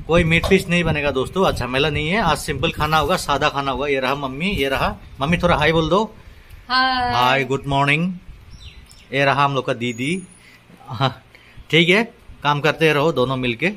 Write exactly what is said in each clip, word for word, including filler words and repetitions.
कोई meat fish नहीं बनेगा दोस्तों, आज झमेला नहीं है। आज सिंपल खाना होगा, सादा खाना होगा। ये रहा मम्मी, ये रहा मम्मी, थोड़ा हाई बोल दो। Hi, good morning. ये रहा हम लोग का दीदी। ठीक है, काम करते रहो दोनों मिलके।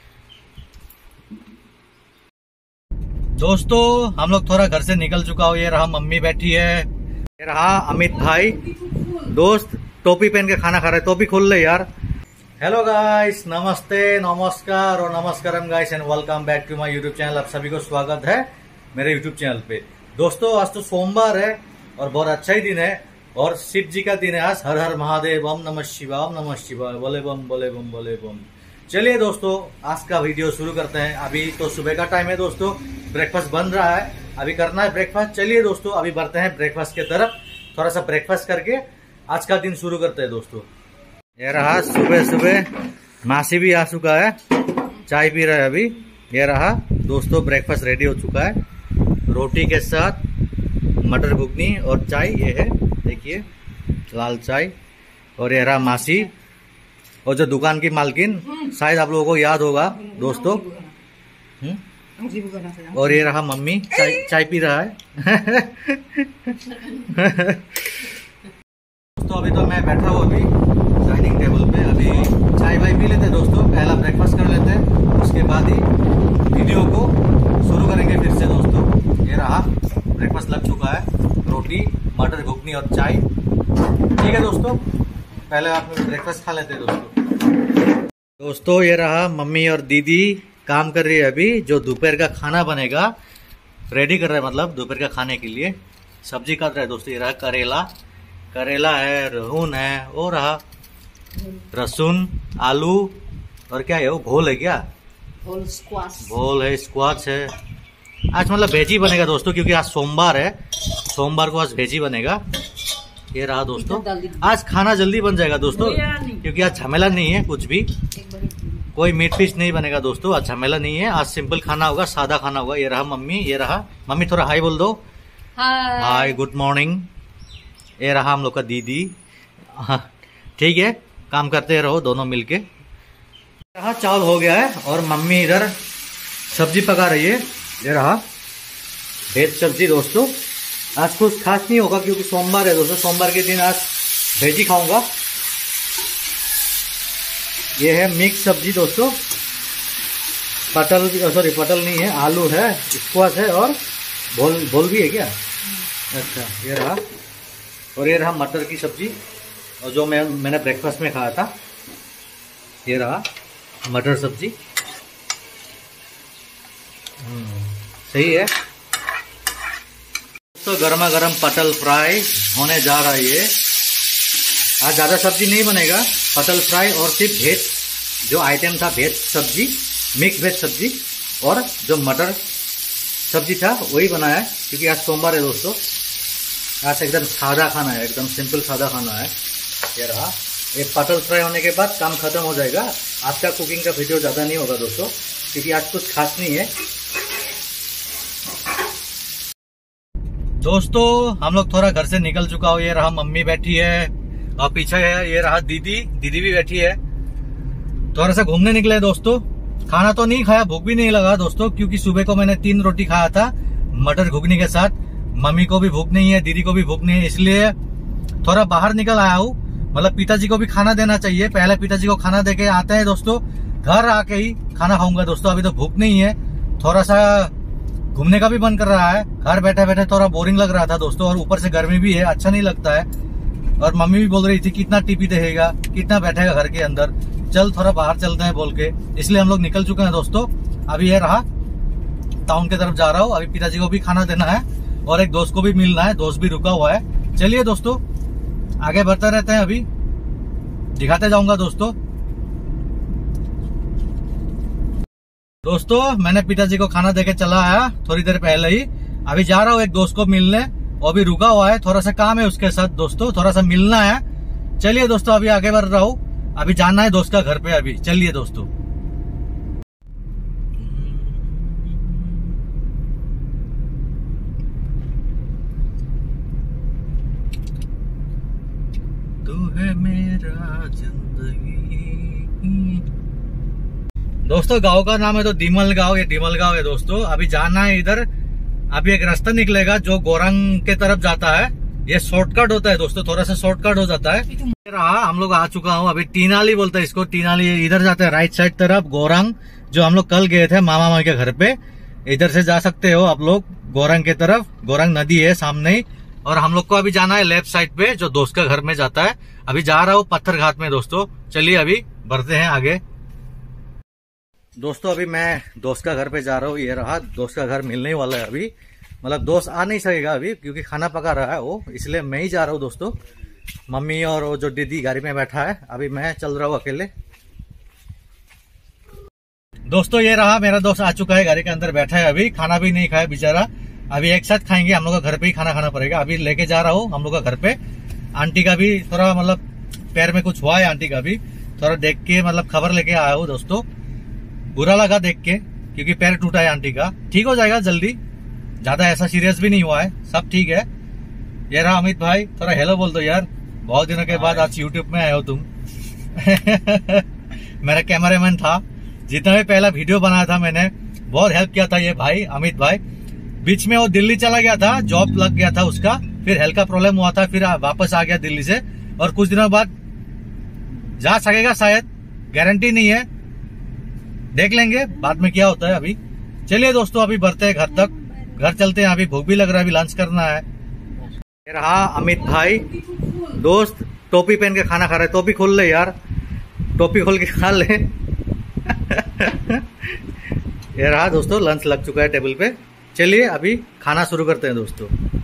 दोस्तों हम लोग थोड़ा घर से निकल चुका हो। ये रहा मम्मी बैठी है, ये रहा अमित भाई दोस्त टोपी पहन के खाना खा रहे। टोपी खोल ले यार। हेलो गाइस, नमस्ते, नमस्कार और नमस्कारम guys and welcome back to my YouTube channel. आप सभी को स्वागत है मेरे यूट्यूब चैनल पे। दोस्तों आज तो सोमवार है और बहुत अच्छा ही दिन है और शिव जी का दिन है आज। हर हर महादेव, ओम नमः शिवाय, ओम नमः शिवाय, बोले बम बोले बम बोले बम। चलिए दोस्तों आज का वीडियो शुरू करते हैं। अभी तो सुबह का टाइम है दोस्तों, ब्रेकफास्ट बन रहा है, अभी करना है ब्रेकफास्ट। चलिए दोस्तों अभी बढ़ते हैं ब्रेकफास्ट की तरफ। थोड़ा सा ब्रेकफास्ट करके आज का दिन शुरू करते हैं दोस्तों। ये रहा सुबह सुबह मासी भी आ चुका है, चाय पी रहा है अभी। ये रहा दोस्तों ब्रेकफास्ट रेडी हो चुका है, रोटी के साथ मटर घुगनी और चाय। ये है देखिए लाल चाय। और ये रहा मासी और जो दुकान की मालकिन, शायद आप लोगों को याद होगा दोस्तों। और ये रहा मम्मी, चाय चाय पी रहा है। दोस्तों अभी तो मैं बैठा हूँ अभी डाइनिंग टेबल पे। अभी चाय वाय पी लेते दोस्तों, पहला ब्रेकफास्ट कर लेते हैं, उसके बाद ही वीडियो को शुरू करेंगे फिर से दोस्तों। ये रहा ब्रेकफास्ट लग चुका है, रोटी मटर घुगनी और चाय। ठीक है दोस्तों, पहले आप ब्रेकफास्ट खा लेते हैं दोस्तों। दोस्तों ये रहा मम्मी और दीदी काम कर रही है अभी। जो दोपहर का खाना बनेगा रेडी कर रहा है, मतलब दोपहर का खाने के लिए सब्जी काट रहा है दोस्तों। ये रहा करेला, करेला है, रहून है, और रहा लहसुन, आलू और क्या है वो भोल है, क्या भोल स्क्वाश, भोल है, स्क्वाश है। आज मतलब वेजी बनेगा दोस्तों, क्योंकि आज सोमवार है, सोमवार को आज वेजी बनेगा। ये रहा दोस्तों, आज खाना जल्दी बन जाएगा दोस्तों, क्योंकि आज झमेला नहीं है कुछ भी। कोई मीट फिश नहीं बनेगा दोस्तों, आज झमेला नहीं है। आज सिंपल खाना होगा, सादा खाना होगा। ये रहा मम्मी, ये रहा मम्मी, थोड़ा हाई बोल दो। Hi, good morning. ये रहा हम लोग का दीदी। ठीक है, काम करते रहो दोनों मिलके। यहाँ चावल हो गया है और मम्मी इधर सब्जी पका रही है। ये रहा वेज सब्जी दोस्तों। आज कुछ खास नहीं होगा क्योंकि सोमवार है दोस्तों, सोमवार के दिन आज वेजी खाऊंगा। ये है मिक्स सब्जी दोस्तों, पटल, सॉरी पटल नहीं है, आलू है, स्क्वाश है और भोल भोल भी है क्या। अच्छा ये रहा, और ये रहा मटर की सब्जी, और जो मैं मैंने ब्रेकफास्ट में खाया था। ये रहा मटर सब्जी, सही है। तो गर्मा गर्म पटल फ्राई होने जा रहा है ये। आज ज़्यादा सब्जी नहीं बनेगा, पटल फ्राई और सिर्फ वेज जो आइटम था, वेज सब्जी, मिक्स वेज सब्जी और जो मटर सब्जी था वही बनाया है, क्योंकि आज सोमवार है दोस्तों। आज एकदम सादा खाना है, एकदम सिंपल सादा खाना है। ये रहा, ये पटल फ्राई होने के बाद काम खत्म हो जाएगा। आज का कुकिंग का वीडियो ज़्यादा नहीं होगा दोस्तों, क्योंकि आज कुछ खास नहीं है दोस्तों। हम लोग थोड़ा घर से निकल चुका हो। ये रहा मम्मी बैठी है और पीछे है ये रहा दीदी, दीदी भी बैठी है। थोड़ा सा घूमने निकले दोस्तों। खाना तो नहीं खाया, भूख भी नहीं लगा दोस्तों, क्योंकि सुबह को मैंने तीन रोटी खाया था मटर घुगनी के साथ। मम्मी को भी भूख नहीं है, दीदी को भी भूख नहीं है, इसलिए थोड़ा बाहर निकल आया हूँ। मतलब पिताजी को भी खाना देना चाहिए, पहले पिताजी को खाना देके आते हैं दोस्तों, घर आके ही खाना खाऊंगा दोस्तों। अभी तो भूख नहीं है, थोड़ा सा घूमने का भी मन कर रहा है। घर बैठे बैठे थोड़ा बोरिंग लग रहा था दोस्तों, और ऊपर से गर्मी भी है, अच्छा नहीं लगता है। और मम्मी भी बोल रही थी कितना टीवी देखेगा, कितना बैठेगा घर के अंदर, चल थोड़ा बाहर चलते हैं बोल के, इसलिए हम लोग निकल चुके हैं दोस्तों। अभी ये रहा टाउन की तरफ जा रहा हूँ। अभी पिताजी को भी खाना देना है और एक दोस्त को भी मिलना है, दोस्त भी रुका हुआ है। चलिए दोस्तों आगे बढ़ते रहते हैं, अभी दिखाते जाऊंगा दोस्तों। दोस्तों मैंने पिताजी को खाना देके चला आया थोड़ी देर पहले ही। अभी जा रहा हूँ एक दोस्त को मिलने, वो भी रुका हुआ है, थोड़ा सा काम है उसके साथ दोस्तों, थोड़ा सा मिलना है। चलिए दोस्तों अभी आगे बढ़ रहा हूँ, अभी जाना है दोस्त का घर पे अभी। चलिए दोस्तों। तू है मेरा जिंदगी। दोस्तों गांव का नाम है तो दिमल गांव, ये दिमल गांव है दोस्तों। अभी जाना है इधर, अभी एक रास्ता निकलेगा जो गोरंग के तरफ जाता है। ये शॉर्टकट होता है दोस्तों, थोड़ा सा शॉर्टकट हो जाता है। रहा हम लोग आ चुका हूँ अभी टीनाली बोलते हैं इसको, टीनाली इधर जाता है राइट साइड तरफ। गोरंग जो हम लोग कल गए थे मामा मामा के घर पे, इधर से जा सकते हो आप लोग गोरंग के तरफ। गोरंग नदी है सामने ही। और हम लोग को अभी जाना है लेफ्ट साइड पे जो दोस्त का घर में जाता है। अभी जा रहा हूँ पत्थर घाट में दोस्तों। चलिए अभी बढ़ते हैं आगे। दोस्तों अभी मैं दोस्त का घर पे जा रहा हूँ। ये रहा दोस्त का घर, मिलने वाला है अभी। मतलब दोस्त आ नहीं सकेगा अभी क्योंकि खाना पका रहा है वो, इसलिए मैं ही जा रहा हूँ दोस्तों। मम्मी और वो जो दीदी गाड़ी में बैठा है, अभी मैं चल रहा हूँ अकेले। दोस्तों ये रहा मेरा दोस्त आ चुका है, गाड़ी के अंदर बैठा है अभी। खाना भी नहीं खाया बेचारा, अभी एक साथ खाएंगे। हम लोग का घर पे ही खाना खाना पड़ेगा। अभी लेके जा रहा हूँ हम लोग का घर पे। आंटी का भी थोड़ा मतलब पैर में कुछ हुआ है, आंटी का भी थोड़ा देख के मतलब खबर लेके आया हूँ दोस्तों। बुरा लगा देख के क्योंकि पैर टूटा है आंटी का। ठीक हो जाएगा जल्दी, ज्यादा ऐसा सीरियस भी नहीं हुआ है, सब ठीक है। ये रहा अमित भाई, थोड़ा हेलो बोल दो यार, बहुत दिनों के बाद आज यूट्यूब में आए हो तुम। मेरा कैमरामैन था, जितना भी पहला वीडियो बनाया था मैंने, बहुत हेल्प किया था ये भाई अमित भाई। बीच में वो दिल्ली चला गया था, जॉब लग गया था उसका, फिर हेल्थ का प्रॉब्लम हुआ था, फिर वापस आ गया दिल्ली से। और कुछ दिनों बाद जा सकेगा शायद, गारंटी नहीं है, देख लेंगे बाद में क्या होता है। अभी चलिए दोस्तों अभी बढ़ते हैं घर तक, घर चलते हैं। अभी भूख भी लग रहा है, अभी लंच करना है। ये रहा अमित भाई दोस्त, टोपी पहन के खाना खा रहे। टोपी खोल ले यार, टोपी खोल के खा ले। ये रहा दोस्तों, लंच लग चुका है टेबल पे। चलिए अभी खाना शुरू करते हैं दोस्तों।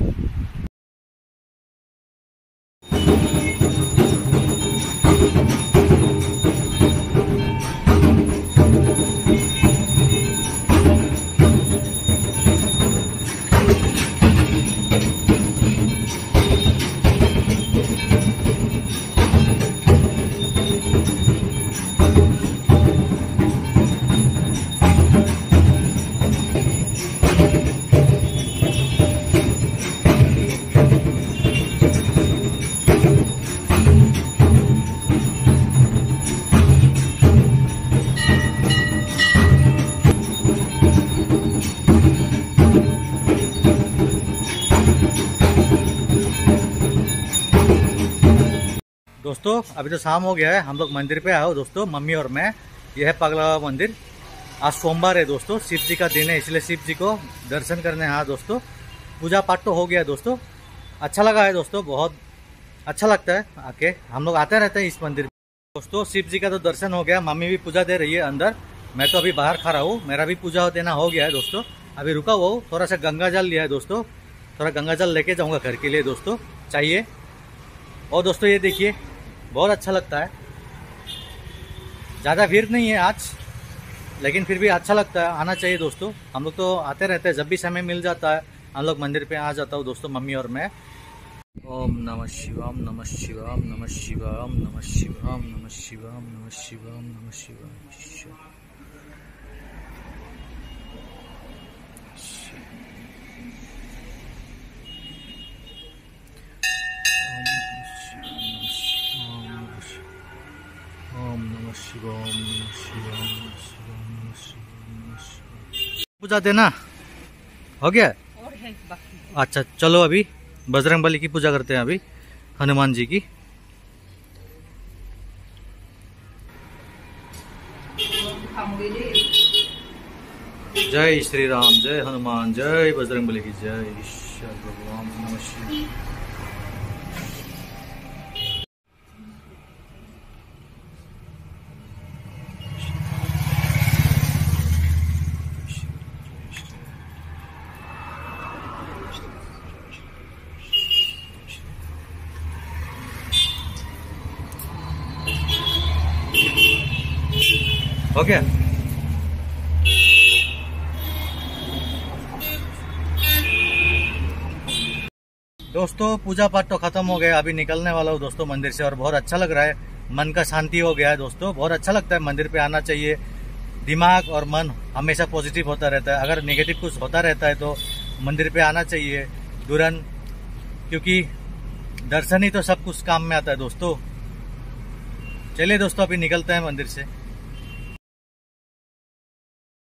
दोस्तों अभी तो शाम हो गया है, हम लोग मंदिर पे आए हो दोस्तों, मम्मी और मैं। यह है पगला बाबा मंदिर। आज सोमवार है दोस्तों, शिव जी का दिन है, इसलिए शिव जी को दर्शन करने आया दोस्तों। पूजा पाठ तो हो गया है दोस्तों, अच्छा लगा है दोस्तों, बहुत अच्छा लगता है आके। हम लोग आते रहते हैं इस मंदिर में दोस्तों। शिव जी का तो दर्शन हो गया, मम्मी भी पूजा दे रही है अंदर, मैं तो अभी बाहर खा रहा हूँ। मेरा भी पूजा देना हो गया है दोस्तों। अभी रुका हुआ हूँ, थोड़ा सा गंगा जल लिया है दोस्तों, थोड़ा गंगा जल लेके जाऊँगा घर के लिए दोस्तों, चाहिए। और दोस्तों ये देखिए बहुत अच्छा लगता है, ज़्यादा भीड़ नहीं है आज, लेकिन फिर भी अच्छा लगता है, आना चाहिए दोस्तों। हम लोग तो आते रहते हैं, जब भी समय मिल जाता है हम लोग मंदिर पे आ जाता हूँ दोस्तों, मम्मी और मैं। ओम नमः शिवाम नमः शिवाम नमः शिवाम नमः शिवाम नमः शिवाम नमः शिवाम नमः शिवाम। पूजा देना हो गया और है बाकी। अच्छा चलो अभी बजरंगबली की पूजा करते हैं, अभी हनुमान जी की। जय श्री राम, जय हनुमान, जय बजरंगबली की जय। ईश्वर भगवान नमः शिवाय। हो गया दोस्तों, पूजा पाठ तो खत्म हो गया, अभी निकलने वाला हूँ दोस्तों मंदिर से। और बहुत अच्छा लग रहा है, मन का शांति हो गया है दोस्तों, बहुत अच्छा लगता है। मंदिर पे आना चाहिए, दिमाग और मन हमेशा पॉजिटिव होता रहता है। अगर नेगेटिव कुछ होता रहता है तो मंदिर पे आना चाहिए तुरंत, क्योंकि दर्शन ही तो सब कुछ काम में आता है दोस्तों। चलिए दोस्तों अभी निकलते हैं मंदिर से।